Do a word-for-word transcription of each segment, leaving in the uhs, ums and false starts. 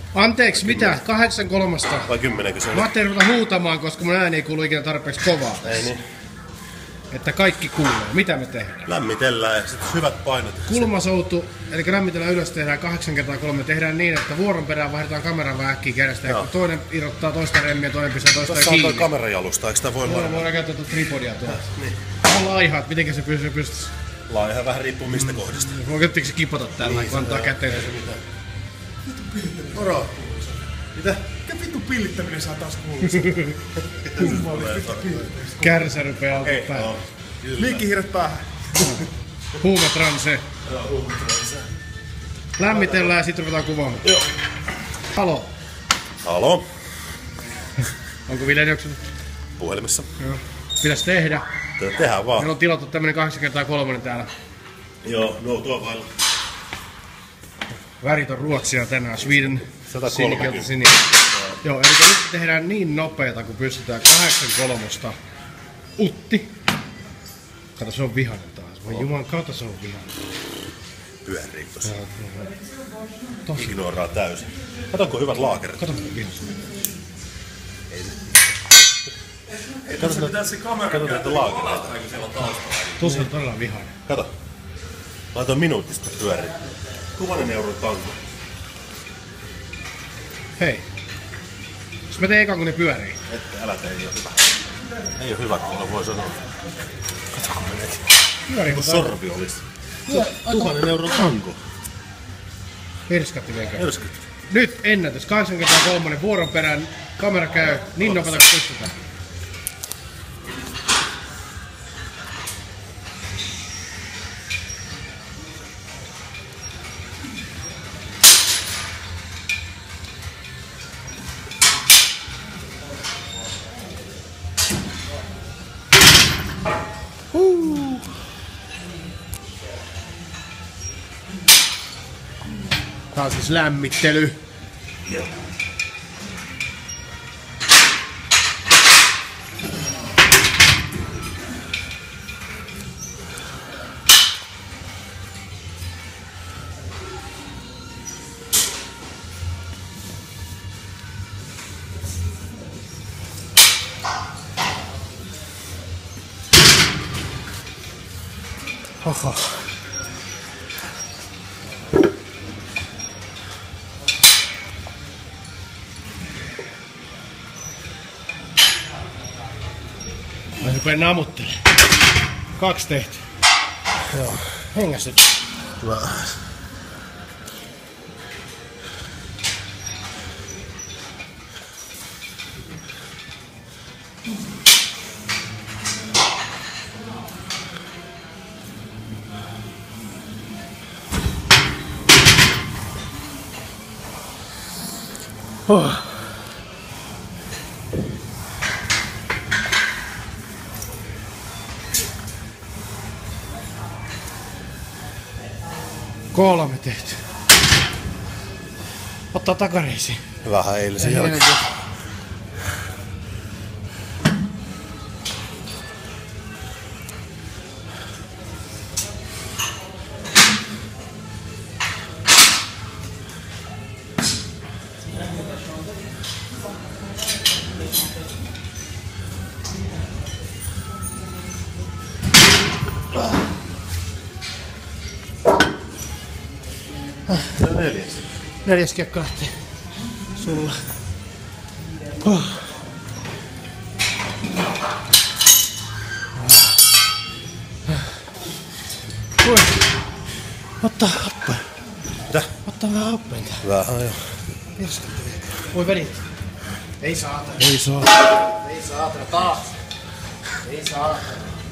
Anteeksi, mitä? Kahdeksan kolmasta. Vai kymmenenkö se oli? Mä ajattelin ruveta huutamaan, koska mun ääni ei kuulu ikinä tarpeeksi kovaa. Ei niin. Että kaikki kuulee. Mitä me tehdään? Lämmitellään ja sitten hyvät painot. Kulmasoutu, eli lämmitellään ylös, tehdään kahdeksan kertaa kolme. Tehdään niin, että vuoron perään vaihdetaan kameran vähän äkkiä kädestä. Ja toinen irrottaa toista remmiä ja toinen pistää toista Tuossa kiinni. on toi kamerajalusta, eikö sitä voi Joo, laittaa? voidaan käyttää tuota tripodia tuolla. Niin. Vähän laihaa, että mitenkä se pystyy pystyisi. Laaja vähän riippuu mistä mm. kohdista. Voitteko se kipata täällä, niin, kun antaa käteen? Moro! Mitä? Mikä vittu pillittäminen saa taas kuuluisa? Kärsä rupeaa alta päälle. Liikkihiiret päähän. Huumetranse. Joo, huumetranse. Lämmitellään ja sit ruvetaan kuvaamaan. Joo. Halo. Halo. Onko Ville juoksunut? Puhelimessa. Joo. Pitäis tehdä. Tätä tehdään vaan. Meillä on tilattu tämmönen kahdeksan kertaa kolmonen täällä. Joo, no tuo vailla. Värit on Ruotsia tänään, Sweden. sata Sinikeltä sini. Joo, eli nyt tehdään niin nopeeta, kun pystytään kahdeksan kolmosta. Utti. Kato, se on vihainen taas. Voi juman kautta, se on vihainen. Pyörii tossa. Tossa. Ignoraa täysin. Katonko hyvät laakerit? Kato, mitä vihainen. Kato näitä laakereita. Tosi on todella vihainen. Kato. Laitoin minuutista pyörii. Tuhannen euron tanko. Hei. Jos mä teen ekan kun ne pyörii. Ette, älä tee, ei oo hyvä. Ei oo hyvä, kun voi sanoa. Kato kun meneekin. Pyörii Kun sorvi olis. Tuhannen euron tanko. Herskatti vielä käy. Herskatti. Nyt ennätys. kahdeksan kertaa kolmonen vuoron perään. Kamera käy niin nopeeta kuin pystytään. Huu. Tää on siis lämmittely. Joo. Oho. Mä rupeen namuttelemaan. Kaksi tehty. Joo. Hengästyt. Hyvä. Oh. Kolme tehty. Ottaa takareisiin. Vähän eilisen jälkeen. Neljäs. Neljäs kiekko lähtee sulla. Oh. Voi. Ottaa happea. Mitä? Ottaa vähän happea. Vähän joo. Voi verit. Ei saatana. Ei saa. Ei saatana taas. Ei saatana.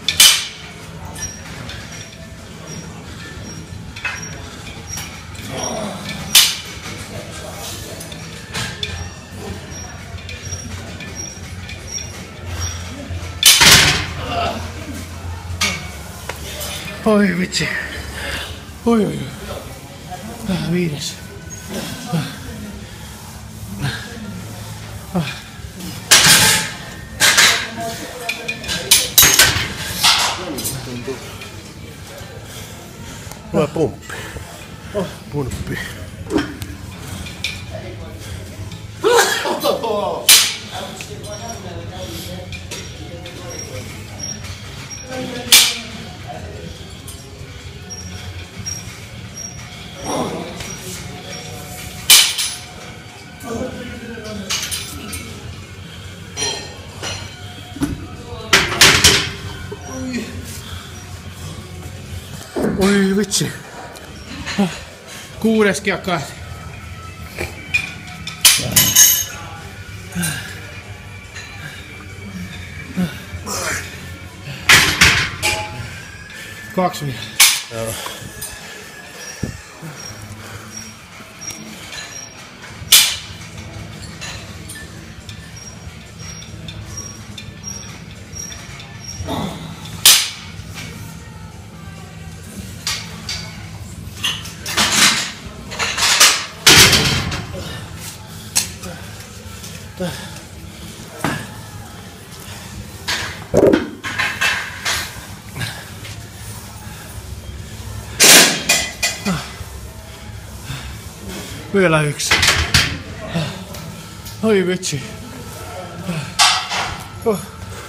Oi vitsi. Oi oi oi. Ah, viides. Ah. Ah. Hyvä pumppi. Oh. Pumppi. Oi vitsi. Kuudes kiekka. Kaksi vielä. Joo. Vielä yksi. Oi vitsi. Oh.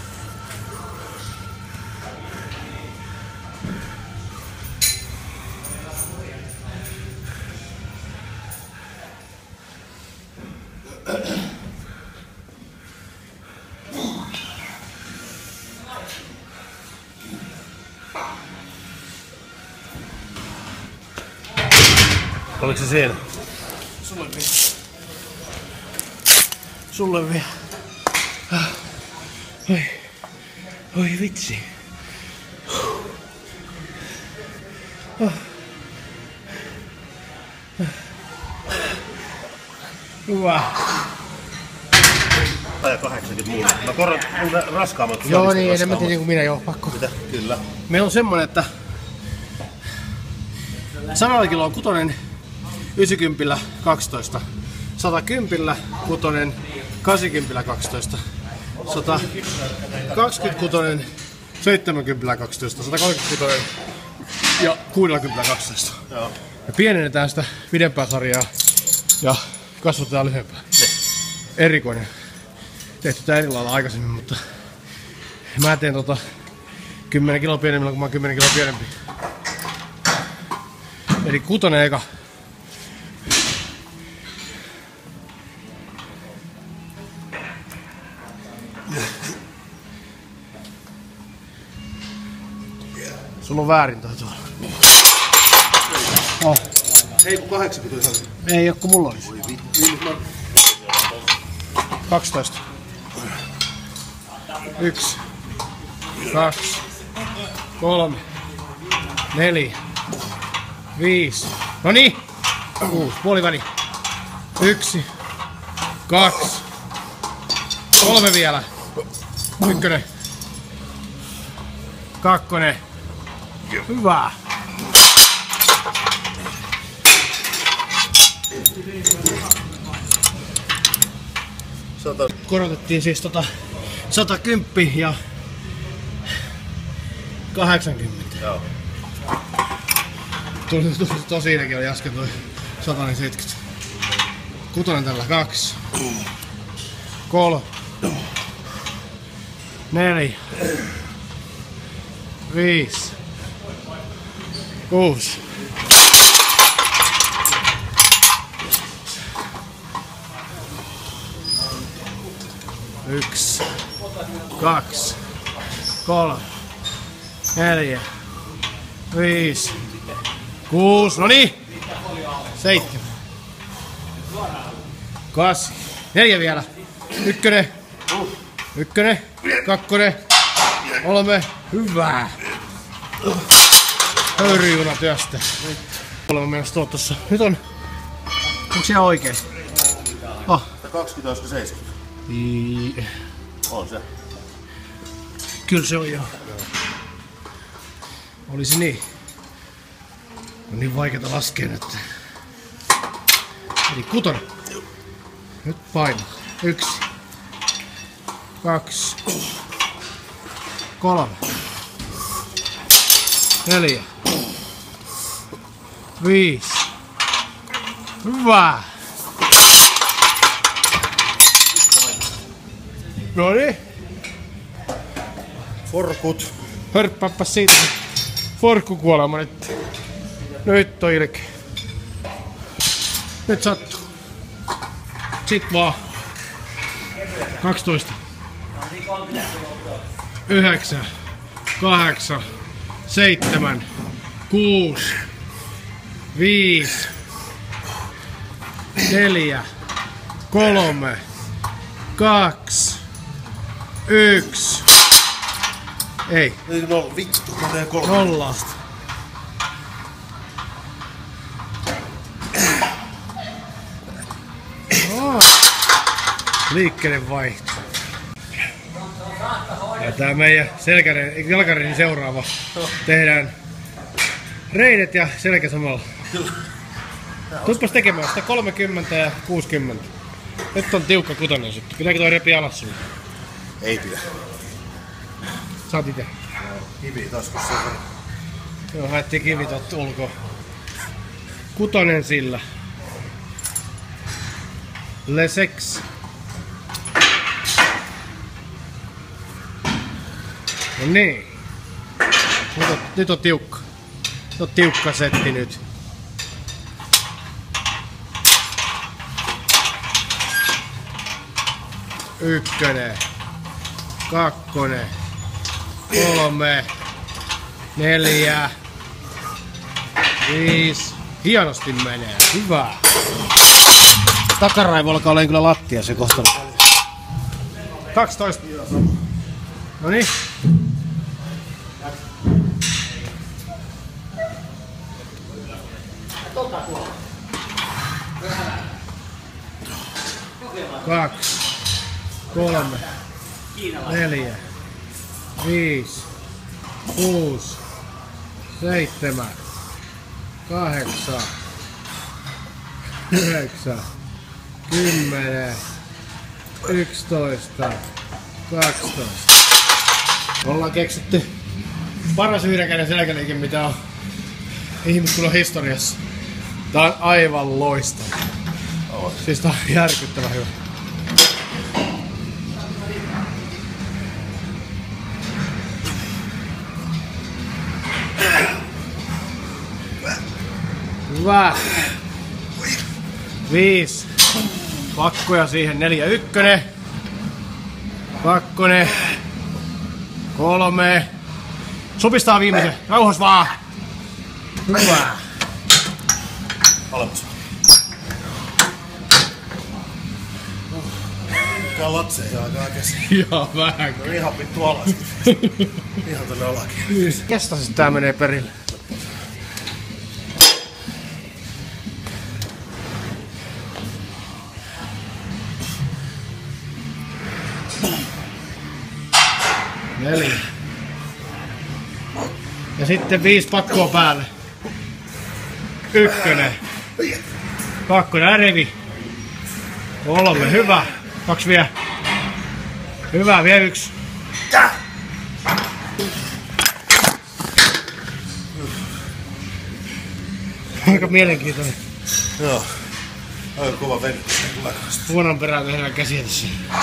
Oliko se siinä? Sulle vielä. Sulle vielä. Oi. Oi vitsi. Oh. Hyvä. Tai kahdeksankymmentä mulle. Mä korran muuta raskaammat. Joo niin, enemmän tiedä kuin minä, joo, pakko. Mitä? Kyllä. Meillä on semmonen, että sadalla kiloa kutonen, yhdeksänkymmentä kaksitoista, sata kymmenen kutonen, kahdeksankymmentä kaksitoista, sata kaksikymmentä kutonen, seitsemänkymmentä kaksitoista, sata kolmekymmentä kutonen ja kuusikymmentä kaksitoista. Joo. Me pienennetään sitä pidempää sarjaa ja kasvatetaan lyhyempää. Erikoinen. Tehty tää eri lailla aikaisemmin, mutta mä teen tota kymmenen kiloa pienemmillä, kun mä oon kymmenen kiloa pienempi. Eli kutonen eka. Sulla on väärin toi tuolla. Oh. Ei kun kahdeksankymmentä. Ei oo kun mulla olisi. kaksitoista. Yksi. Kaksi. Kolme. Neljä. Viisi. Noniin. Kuusi. Puoliväli. Yksi. Kaksi. Kolme vielä. Ykkönen. Kakkonen. Hyvä. Sata. Korotettiin siis tota sata kymmenen ja kahdeksankymmentä. Joo. Tuli tosi tosiinenkin oli äsken toi sata seitsemänkymmentä. Kutonen tällä kaksi. Kolme. Neljä. Viisi. Kuusi. Yksi. Kaksi. Kolme. Neljä. Viisi. Kuusi. Noniin. Seitsemän. Kasi. Neljä vielä. Ykkönen. Ykkönen. Kakkonen. Kolme. Hyvä. Höyryjuna työstä. Olemme menossa tuo tossa. Nyt on... Onks ihan oikein? Oh. kaksikymmentä olisiko seitsemänkymmentä? I... On se. Kyllä se on joo. Olisi niin. On niin vaikeeta laskea nyt. Eli kutonen. Nyt paino. Yksi. Kaksi. Kolme. Neljä. Viisi. Hyvä. Noniin. Forkut. Hörppääpäs siitä forkkukuolema nyt. Nyt on ilkeä. Nyt sattuu. Sit vaan. kaksitoista. Yhdeksän. Kahdeksan. Seitsemän. Kuusi. Viisi. Neljä. Kolme. Kaksi. Yksi. Ei. Ei no vittu, menee kolme. Nolla. Oh. Liikkeiden vaihto. Ja tää meidän selkärin, jalkarin seuraava. Tehdään reidet ja selkä samalla. Tuuppas tekemään sitä kolmekymmentä ja kuusikymmentä. Nyt on tiukka kutonen sitten. Pitääkö toi repi alas sulle? Ei pidä. Saat ite. Kivi taskussa sen verran. Joo, haettiin kivit ulkoa. Kutonen sillä. Lesex. No niin. Nyt on, nyt on tiukka. Nyt on tiukka setti nyt. Ykkönen. Kakkonen. Kolme. Neljä. Viisi. Hienosti menee. Hyvä. Takaraivo alkaa olemaan kyllä lattia se kohta. kaksitoista. Noniin. Kaksi. Kolme. Neljä. Viisi. Kuusi. Seitsemän. Kahdeksan. Yhdeksän. Kymmenen. Yksitoista. Kaksitoista. Ollaan keksitty paras yhden käden selkäliike, mitä on ihmiskunnan historiassa. Tää on aivan loistava. Oh. Siis tää on järkyttävän hyvä. Hyvä. Viisi. Pakkoja siihen. Neljä. Ykkönen. Kakkonen. Kolme. Supistaa viimeisen. Rauhas vaan. Hyvä. Alemmas. Tää latse ihan aika äkäisiä. Joo, vähän. No ihan vittu alas. Ihan tonne alakin. Kestä siis tää menee perille. Neljä. Ja sitten viisi pakkoa päälle. Ykkönen. Kakkonen ärevi. Kolme. Hyvä. Kaksi vielä. Hyvä. Vielä yksi. Aika mielenkiintoinen. Joo. Aika kova venytys. Huonon perään tehdään käsiä tässä.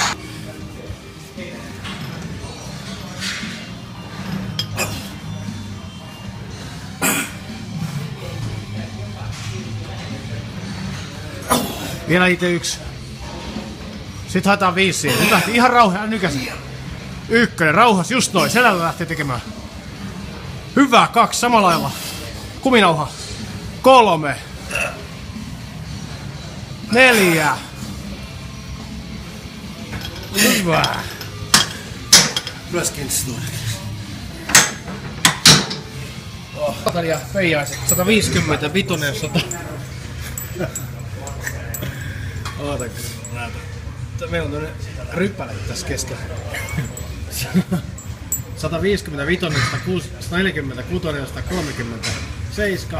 Vielä itse yksi. Sitten haetaan viisi siihen. Nyt lähti ihan rauha, nykäsen. Ykkönen, rauhas, just noin. Selällä lähtee tekemään. Hyvä, kaksi, samalla lailla. Kuminauha. Kolme. Neljä. Hyvä. Myöskin story. Natalia Peijaiset, sata viisikymmentä, vitonen, sata... Oota, meillä on tämmönen ryppäle tässä keskellä. sata viisikymmentä vitonen, sata neljäkymmentä kutonen, sata kolmekymmentä seiska.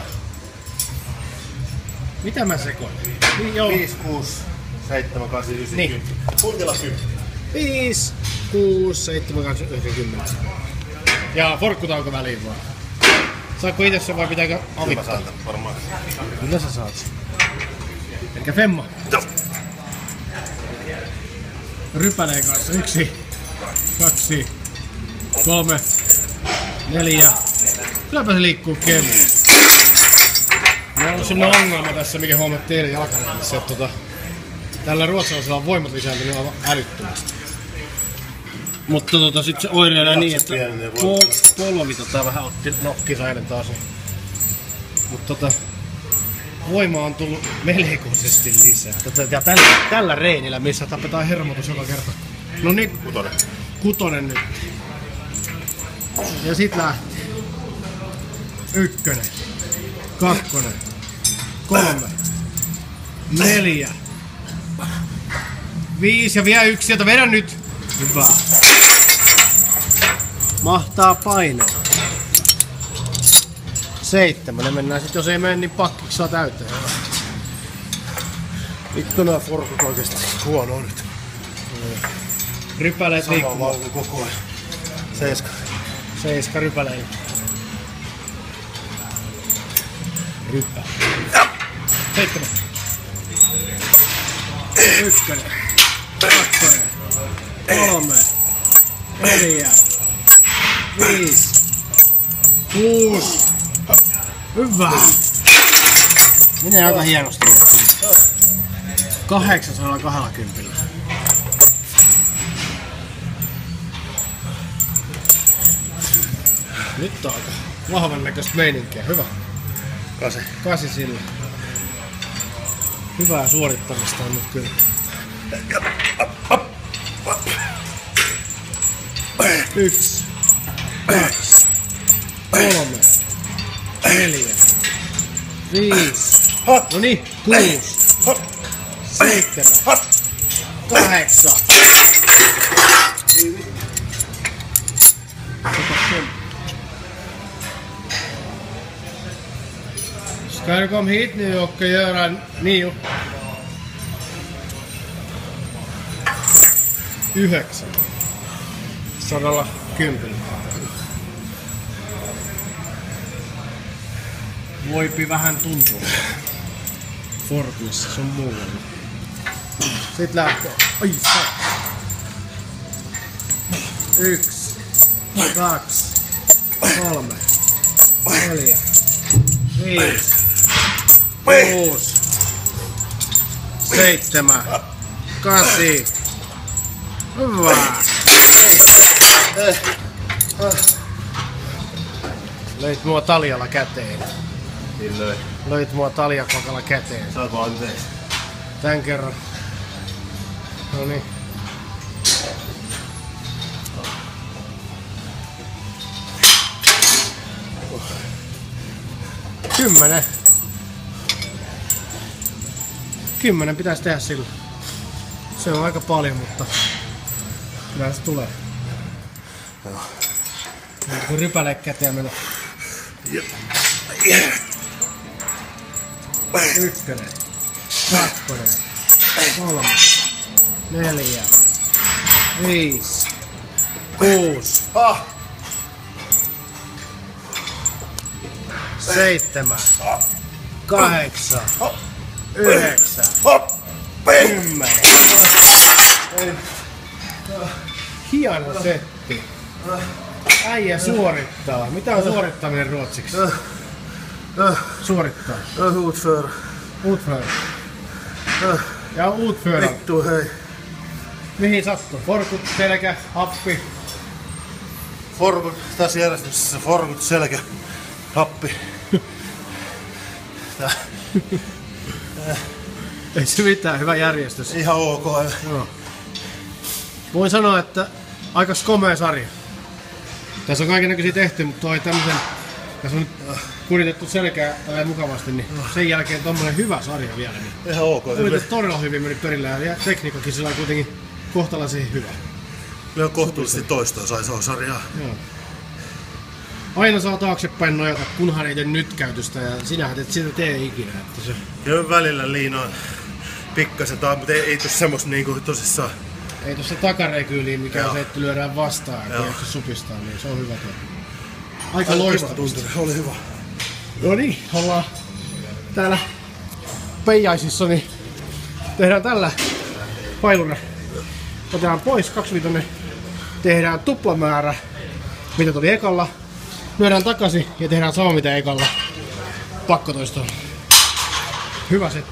Mitä mä sekoin? Niin, joo. viisi, kuusi, seitsemän, kahdeksan, yhdeksän, Niin. kymmenen. Puntilla kymmenen. viisi, kuusi, seitsemän, kahdeksan, yhdeksän, kymmenen. Ja forkkutauko väliin vaan. Saatko itse sen vai pitääkö Kyllä mä avittaa? saan tän varmaan. Kyllä sä saat sen. Elikkä femma. Joo. rypäleen kanssa. Yksi, kaksi, kolme, neljä. Kylläpä se liikkuu kevyesti. Meillä on ollut sellainen ongelma tässä, mikä huomattiin eilen jalkareenissä, että tota, tällä ruotsalaisella on voimat lisääntynyt aivan älyttömästi. Mutta tota, sit se oireilee niin, että pol polvi tota, vähän otti nokkisa eilen taas. Mutta tota, voima on tullut melkoisesti lisää. Tota, ja tällä, tällä reenillä, missä tapetaan hermotus joka kerta. No niin, Kutonen. kutonen nyt. Ja sit lähti. Ykkönen. Kakkonen. Kolme. Neljä. Viisi ja vielä yksi sieltä. Vedä nyt. Hyvä. Mahtaa painoa. Seitsemän. Ne mennään sit, jos ei mene, niin pakkiksi saa täyteen. Vittu nää forkut oikeesti huono nyt. Rypäleet liikkumaan. Sama koko ajan. Seiska. Seiska rypäleillä. Ryppä. Seitsemän. Ykkönen. Kakkonen. Kolme. Neljä. Viisi. Kuusi. Hyvä. Menee aika hienosti. kahdeksansataakaksikymmentä. Nyt on aika vahvan näköistä meininkiä. Hyvä. Kasi. Kasi sillä. Hyvää suorittamista on nyt kyllä. Yksi. Kaksi. Kolme. Neljä. Viisi. Noniin. Kuusi. Seitsemän. Kahdeksan. Ska du komma hit nu och göra nio? Yhdeksän. Sadalla kympillä. Voipi vähän tuntua. Forkuissa, se on muualla. Sit lähtee. Ai saa. Yksi. Kaksi. Kolme. Neljä. Viisi. Kuusi. Seitsemän. Kasi. Hyvä. Löit mua taljalla käteen. Niin löi. Löit mua taljakokalla käteen. Sä oot vaan yleis. Tän kerran. Noniin. Kymmenen. Kymmenen pitäisi tehdä sillä. Se on aika paljon, mutta kyllä se tulee. Joo. Mutta kun rypäle käteen mennä. Ykkönen. Kakkonen. Kolme. Neljä. Viisi. Kuusi. Seitsemän. Kahdeksan. Yhdeksän. Kymmenen. Hieno setti. Äijä suorittaa. Mitä on suorittaminen ruotsiksi? Suorittaa. Utföra. Utföra. Ja utföra. Vittu hei. Mihin sattuu? Forkut, selkä, happi. Forkut, tässä järjestyksessä forkut, selkä, happi. Tää. Ei se mitään, hyvä järjestys. Ihan ok. Joo. Voin sanoa, että aika komea sarja. Tässä on kaikennäköisiä tehty, mutta toi tämmösen, tässä on nyt kuritettu selkää tällä mukavasti, niin sen jälkeen tommonen hyvä sarja vielä. Niin Ihan ok. oli todella hyvin mennyt perille ja tekniikkakin sillä on kuitenkin kohtalaisen hyvä. Ihan kohtuullisesti toistoa sai saa sarjaa. Joo. Aina saa taaksepäin nojata, kunhan ei tee nyt käytöstä ja sinähän et sitä tee ikinä. Että se... Ja välillä liinaan pikkasen tai, mutta ei, ei tossa semmoista niinku tosissaan. Ei tuossa takareikyyliin, mikä Joo. on se, että lyödään vastaan ja se supistaa, niin se on hyvä tuo. Aika Kiva loistavasti. tuntui, oli hyvä. No niin, ollaan täällä Peijaisissa, niin tehdään tällä pailuna otetaan pois kaksivitonen, tehdään tuplamäärä, mitä tuli ekalla, lyödään takaisin ja tehdään sama mitä ekalla pakkotoistoon. Hyvä se.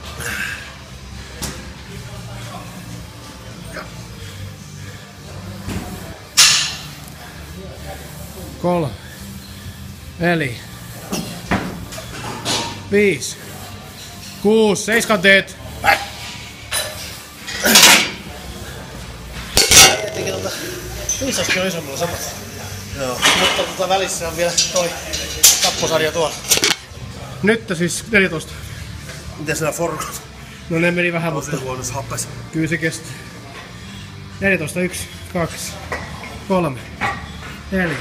Kolme, neljä, viisi, kuusi, seiskan teet. Viisaskin on isommalla samat. Joo. Mutta tota välissä on vielä toi tapposarja tuolla. Nyt siis neljätoista. Miten sä forkot? No ne meni vähän, On mutta se huonossa happes. kyllä se kestää. neljätoista, yksi, kaksi, kolme, neljä,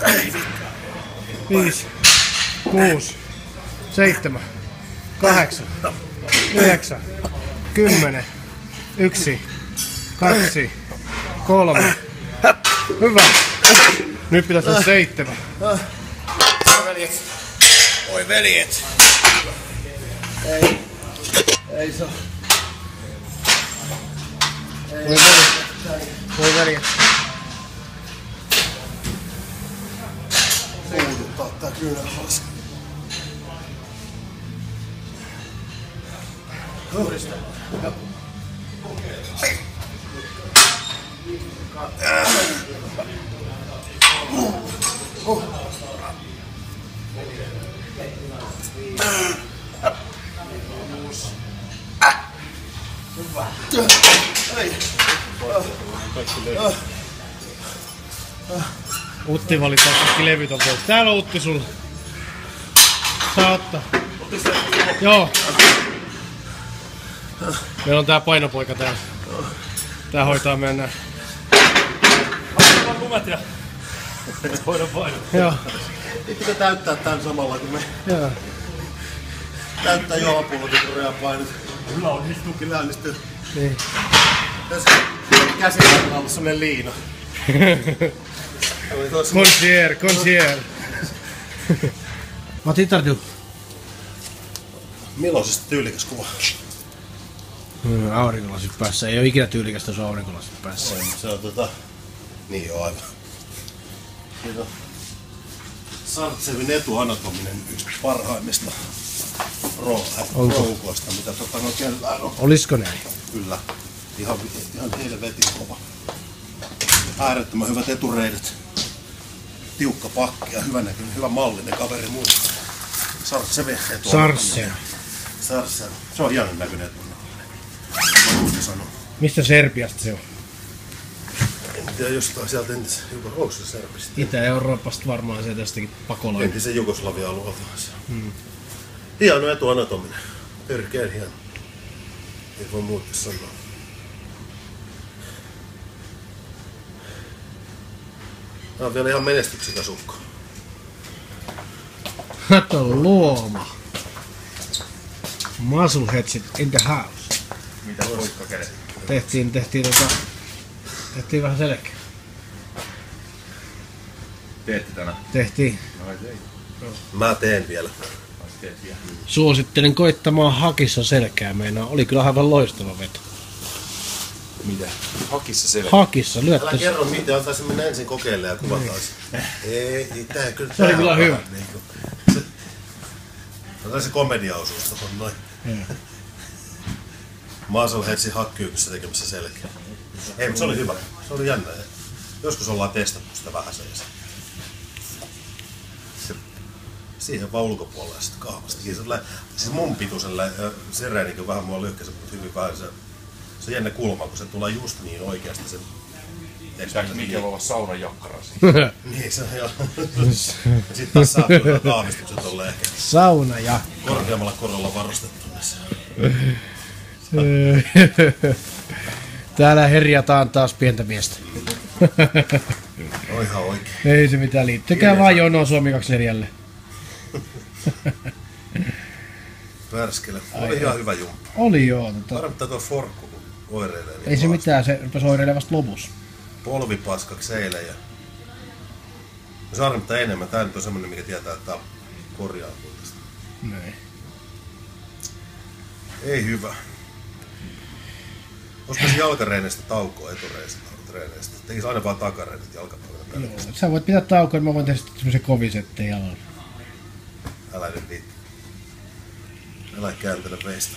viisi, kuusi, seitsemän, kahdeksan, yhdeksän, kymmenen, yksi, kaksi, kolme. Hyvä. Nyt pitäisi olla seitsemän. Oi veljet. Oi veljet. Ei. Ei se oo. Voi veljet. Voi veljet. Puuduttaa tää kyynärhaas. Uudestaan. Joo. Oh. Utti valittaa kaikki levyt on pois. Täällä on Utti sulla. Saa ottaa. Joo. Meillä on tää painopoika täällä. Tää hoitaa meidän nää. Otetaan lumet ja hoidan painot. Joo. Pitää täyttää tän samalla kun me Joo. täyttää jo apulotikorean painot. Kyllä onnistuu. Kyllä onnistuu. Niin. Tässä käsillä on ollut semmonen liino. Concierge, concierge. Vad tittar du? Millaisesta tyylikäs kuva? Hmm, aurinkolasit päässä. Ei oo ikinä tyylikästä, jos on aurinkolasit päässä. Se on tota... Niin joo, aivan. Siitä on Sartsevin etuanatominen yksi parhaimmista roukoista, mitä tota no kellään on. Olisiko näin? Kyllä. Ihan, ihan helvetin kova. Äärettömän hyvät etureidet. Tiukka pakki ja hyvä näköinen, hyvä mallinen kaveri muista. Sartsevi etuanatominen. Sarsen. Sarsen. Se on hienon näköinen etuanatominen. Mä sanoa. Mistä Serbiasta se on? En tiedä jostain sieltä entis, onko se Serbistä? Itä-Euroopasta varmaan se tästäkin pakolainen. Entisen Jugoslavia-alueelta. Hmm. Hieno etuanatominen. Törkeen hieno. Ei voi muuta sanoa. Tää on vielä ihan menestyksekäs ukko. Kato luoma. Muscleheadsit in the house. Mitä poikka kädet? Tehtiin, tehtiin tota... Tehtiin vähän selkeä. Teette tänään? Tehtiin. No ei tei. Mä teen vielä. Teet vielä. Suosittelen koittamaan hakissa selkää meinaa. Oli kyllä aivan loistava veto. Mitä? Hakissa selvä. Hakissa, Älä lyötte. kerro mitä, antaisin mennä ensin kokeilemaan ja kuvataan se. Ei, ei tää kyllä... Se oli tää kyllä on hyvä. vähän niinku- Se, otetaan se komediaosuus tohon noin. Muscleheadsin hakkyykyssä tekemässä selkeä. Ei, mutta se oli hyvä. Se oli jännä. Joskus ollaan testattu sitä vähän se. se siihen vaan ulkopuolelle ja sitten kahvastakin. Siis mun pituiselle sereenikin vähän mua lyhkäisen, mutta hyvin vähän se, se jännä kulma, kun se tulee just niin oikeasti. Se, Pitääkö Mikkel olla saunan jakkarasi? niin, se on joo. Sitten taas saa tulla kaavistukset tolleen ehkä Sauna ja... korkeammalla korolla varustettu. Täällä herjataan taas pientä miestä. On ihan oikein. Ei se mitään liittykää vaan jonoon Suomi kaksikymmentäneljä. Värskele. Oli ihan hyvä jumppa. Oli joo. Tota... Harmittaa tuo forkku, kun oireilee. Niin Ei se kovasti. mitään, se rupesi oireilemaan vasta lopussa. Polvipaskaksi eilen ja... Se harmittaa enemmän. Tää nyt on semmonen, mikä tietää, että tää korjaantuu tästä. Näin. Ei hyvä. Olisiko se jalkareeneistä taukoa etureeneistä treeneistä? Tekis aina vaan takareenit jalkapuolella. Sä voit pitää taukoa, mä voin tehdä sitten semmosen kovisetteen jalalla. Älä nyt niitä. Älä kääntele veistä.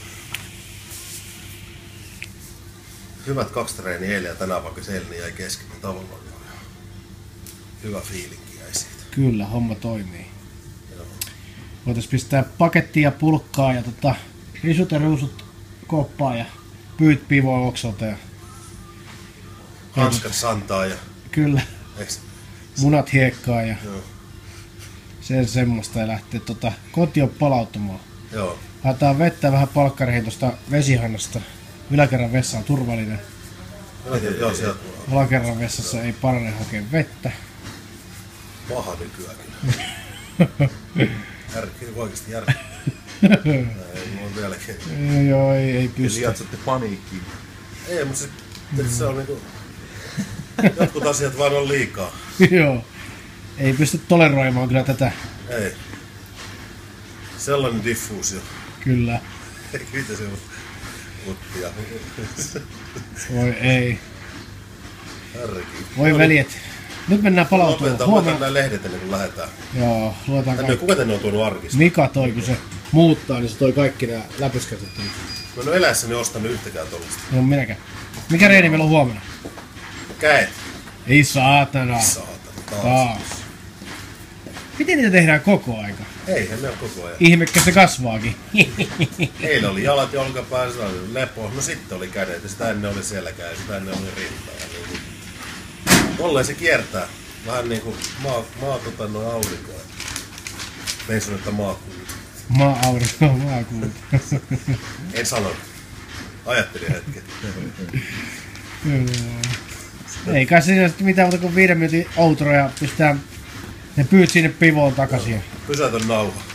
Hyvät kaksi treeniä eilen ja tänään, vaikka se eilen jäi kesken, niin tavallaan hyvä fiilinki jäi siitä. Kyllä, homma toimii. Joo. Voitais pistää pakettia, pulkkaa ja tota, risut ja ruusut koppaa ja pyyt pivoa oksalta ja... Hanskat santaa ja... Kyllä, Eiks? munat hiekkaa ja Joo. sen semmoista ja lähtee tota kotiin palauttamaan. Joo. Haetaan vettä vähän palkkareihin tosta vesihannasta. Yläkerran vessa on turvallinen. Joo, sieltä Alakerran vessassa ei parane hakea vettä. paha nykyään kyllä. Järki, oikeesti järki. Ei, mulla on vieläkin. Joo, ei, ei Eli pysty. lietsotte paniikkiin. Ei, mutta se, se on niinku... Jotkut asiat vaan on liikaa. Joo. Ei pysty toleroimaan kyllä tätä. Ei. Sellainen diffuusio. Kyllä. Mitä se on? Uttia. Voi ei. Härki. Voi veljet. Nyt mennään palautumaan. Lopetetaan, luetaan Huomenna. nämä lehdet ennen kuin lähdetään. Joo, luetaan Tänne, kaikki. kuka tänne on tuonut arkista? Mika toi, kun se muuttaa, niin se toi kaikki nää läpyskätet. Mä en ole eläessäni ostanut yhtäkään tollasta. No minäkään. Mikä reeni meillä on huomenna? Käet. Ei saatana. Saatana. Taas. Taas. Miten niitä tehdään koko aika? Eihän ne ole koko ajan. Ihmekkä se kasvaakin. Eilen oli jalat ja olkapää, sitä oli lepo. No sitten oli kädet ja sitä ennen oli selkää ja sitä ennen oli rinta. Ja niin kuin... Tolleen se kiertää. Vähän niinku maa, maa tota noin aurinkoa. Vein sun, että maakuuta. Maa aurinko, maa kuuta. En sanonut. Ajattelin hetken. Ei kai siinä sitten mitään muuta kuin viiden minuutin outro ja pistää ne pyyt sinne pivoon takaisin. Pysäytän nauha.